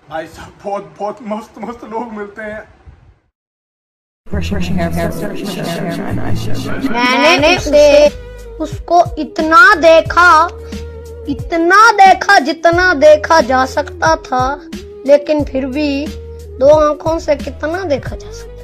भाई साहब बहुत बहुत मस्त मस्त लोग मिलते हैं। मैंने उसको इतना देखा जितना देखा जा सकता था, लेकिन फिर भी 2 आंखों से कितना देखा जा सकता।